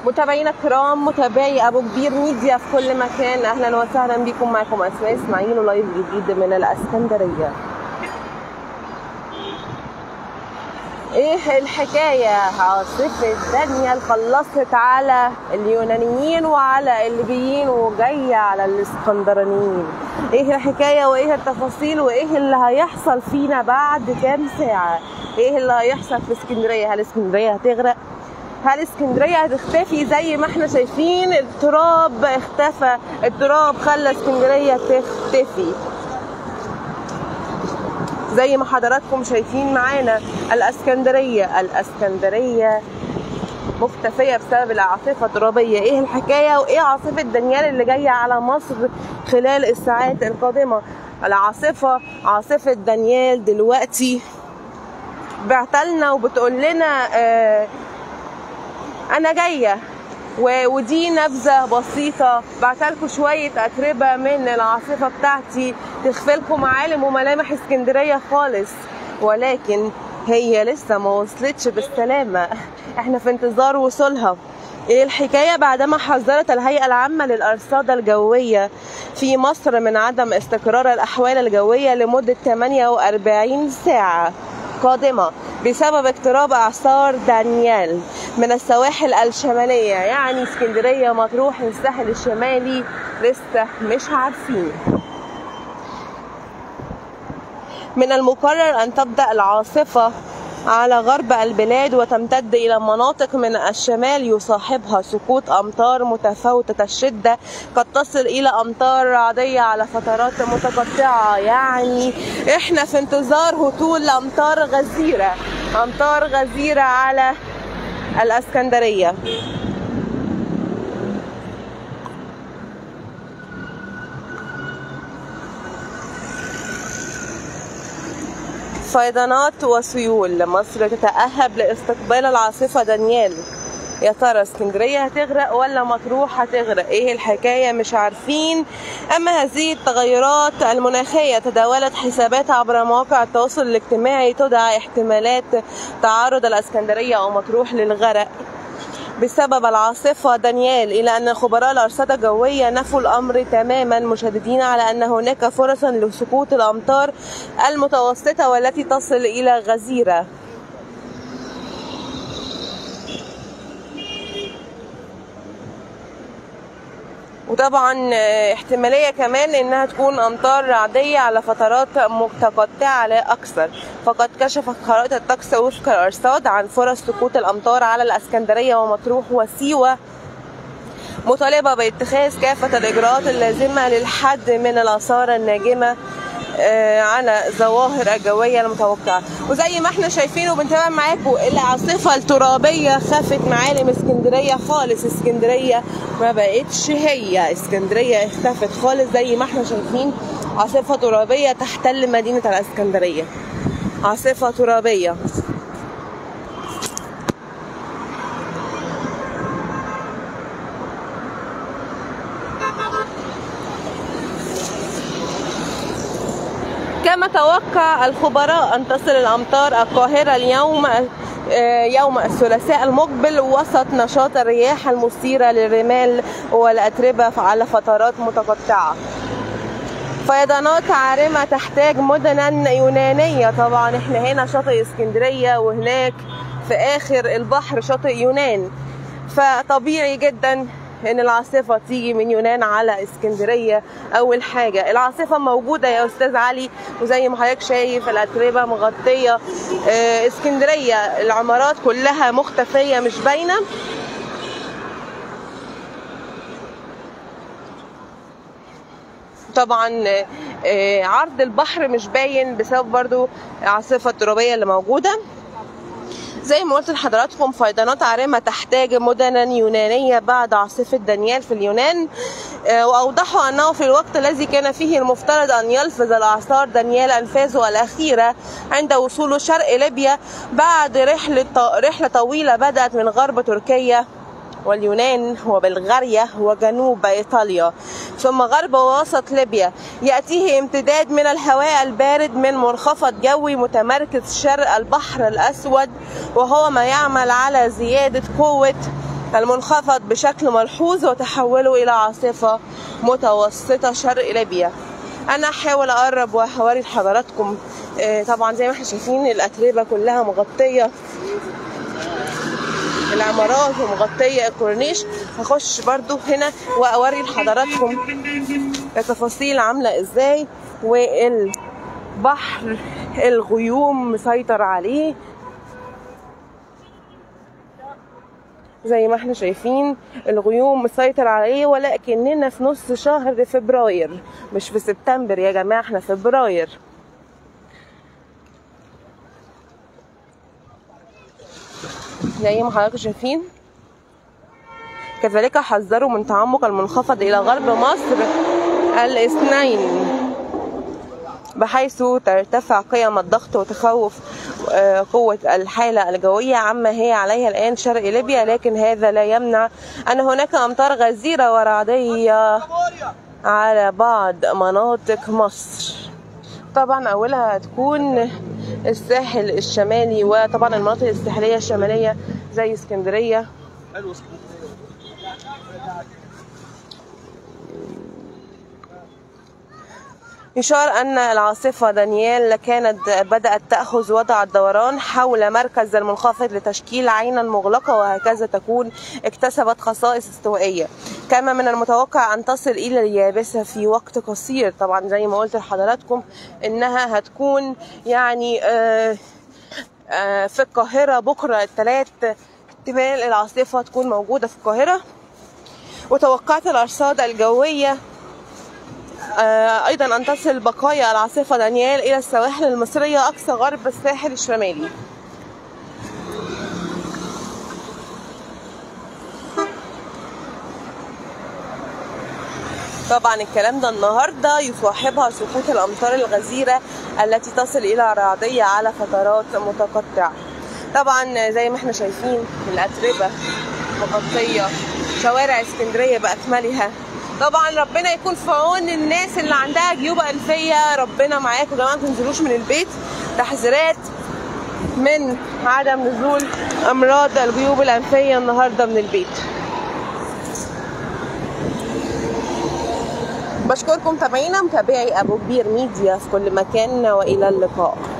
متابعينا الكرام، متابعي ابو كبير ميديا في كل مكان، اهلا وسهلا بكم. معكم اسماء اسماعيل ولايف جديد من الاسكندريه. ايه الحكايه؟ عاصفه دانيال خلصت على اليونانيين وعلى الليبيين وجايه على الاسكندرانيين. ايه الحكايه وايه التفاصيل وايه اللي هيحصل فينا بعد كام ساعه؟ ايه اللي هيحصل في اسكندريه؟ هل اسكندريه هتغرق؟ هل اسكندريه هتختفي زي ما احنا شايفين؟ التراب اختفى، التراب خلى اسكندريه تختفي زي ما حضراتكم شايفين معانا. الاسكندريه مختفيه بسبب العاصفه الترابيه. ايه الحكايه وايه عاصفه دانيال اللي جايه على مصر خلال الساعات القادمه؟ عاصفه دانيال دلوقتي بعتلنا وبتقول لنا انا جايه، ودي نبذه بسيطه بعتلكوا شويه اتربه من العاصفه بتاعتي تخفلكم معالم وملامح اسكندريه خالص، ولكن هي لسه ما وصلتش بالسلامه، احنا في انتظار وصولها. ايه الحكايه؟ بعدما حذرت الهيئه العامه للارصاد الجويه في مصر من عدم استقرار الاحوال الجويه لمده 48 ساعه قادمه بسبب اقتراب اعصار دانيال من السواحل الشماليه، يعني اسكندريه، مطروح، الساحل الشمالي، لسه مش عارفين. من المقرر ان تبدا العاصفه على غرب البلاد وتمتد إلى مناطق من الشمال يصاحبها سقوط أمطار متفاوتة الشدة قد تصل إلى أمطار رعدية على فترات متقطعة، يعني إحنا في انتظار هطول أمطار غزيرة على الإسكندرية. فيضانات وسيول. مصر تتأهب لاستقبال العاصفة دانيال. يا ترى اسكندرية هتغرق ولا مطروح هتغرق؟ ايه الحكاية؟ مش عارفين. اما هذه التغيرات المناخية تداولت حسابات عبر مواقع التواصل الاجتماعي تدعى احتمالات تعرض الاسكندرية او مطروح للغرق بسبب العاصفة دانيال، إلى أن خبراء الأرصاد الجوية نفوا الأمر تماما، مشددين على أن هناك فرصا لسقوط الأمطار المتوسطة والتي تصل إلى غزيرة. وطبعا احتمالية كمان انها تكون امطار رعدية على فترات متقطعة لا اكثر، فقد كشفت خرائط الطقس وفق الارصاد عن فرص سقوط الامطار على الاسكندرية ومطروح وسيوة، مطالبة باتخاذ كافة الاجراءات اللازمة للحد من الاثار الناجمة على الظواهر الجوية المتوقعة. وزي ما احنا شايفين وبنتابع معاكم، العاصفة الترابية خفت معالم اسكندرية خالص. اسكندرية ما بقتش هي، اسكندرية اختفت خالص زي ما احنا شايفين. عاصفة ترابية تحتل مدينة الاسكندرية، عاصفة ترابية. كما توقع الخبراء أن تصل الأمطار القاهرة اليوم يوم الثلاثاء المقبل وسط نشاط الرياح المثيرة للرمال والأتربة على فترات متقطعة. فيضانات عارمة تحتاج مدنا يونانية. طبعا احنا هنا شاطئ اسكندرية وهناك في آخر البحر شاطئ يونان، فطبيعي جدا ان العاصفه تيجي من يونان على اسكندريه. اول حاجه العاصفه موجوده يا استاذ علي، وزي ما حضرتك شايف الاتربه مغطيه اسكندريه، العمارات كلها مختفيه مش باينه. طبعا عرض البحر مش باين بسبب برضو العاصفه الترابيه اللي موجوده. زي ما قلت لحضراتكم، فيضانات عارمة تحتاج مدنا يونانية بعد عاصفة دانيال في اليونان، وأوضحوا أنه في الوقت الذي كان فيه المفترض أن يلفظ الإعصار دانيال أنفاسه الأخيرة عند وصوله شرق ليبيا بعد رحلة طويلة بدأت من غرب تركيا واليونان وبلغاريا وجنوب إيطاليا ثم غرب ووسط ليبيا، يأتيه امتداد من الهواء البارد من منخفض جوي متمركز شرق البحر الأسود، وهو ما يعمل على زيادة قوة المنخفض بشكل ملحوظ وتحوله إلى عاصفة متوسطة شرق ليبيا. أنا هحاول أقرب وهوري لحضراتكم. طبعا زي ما احنا شايفين الأتربة كلها مغطية العمارات ومغطية الكورنيش. هخش برضو هنا وأوري لحضراتكم التفاصيل عاملة ازاي، والبحر الغيوم مسيطر عليه زي ما احنا شايفين. الغيوم مسيطر عليه، ولكننا في نص شهر فبراير مش في سبتمبر يا جماعة، احنا فبراير. زي ما حضراتكم شايفين. كذلك حذروا من تعمق المنخفض إلى غرب مصر الاثنين، بحيث ترتفع قيم الضغط وتخوف قوة الحالة الجوية عما هي عليها الآن شرق ليبيا، لكن هذا لا يمنع أن هناك أمطار غزيرة ورعدية على بعض مناطق مصر. طبعا أولها هتكون الساحل الشمالي، وطبعا المناطق الساحلية الشمالية زي اسكندرية. يشار أن العاصفة دانيال كانت بدأت تأخذ وضع الدوران حول مركز المنخفض لتشكيل عينا مغلقة، وهكذا تكون اكتسبت خصائص استوائية. كما من المتوقع أن تصل إلى اليابسة في وقت قصير. طبعا زي ما قلت لحضراتكم إنها هتكون يعني في القاهرة بكرة الثلاث احتمال العاصفة تكون موجودة في القاهرة. وتوقعت الأرصاد الجوية أيضا أن تصل بقايا العاصفة دانيال إلى السواحل المصرية أقصى غرب الساحل الشمالي. طبعا الكلام ده النهارده يصاحبها سقوط الأمطار الغزيرة التي تصل إلى رعدية على فترات متقطعة. طبعا زي ما احنا شايفين الأتربة مغطية شوارع اسكندرية بأكملها. طبعا ربنا يكون في عون الناس اللي عندها جيوب أنفية، ربنا معاكم يا جماعة، ما تنزلوش من البيت. تحذيرات من عدم نزول أمراض الجيوب الأنفية النهارده من البيت. بشكركم متابعينا، متابعي أبو كبير ميديا في كل مكان، وإلى اللقاء.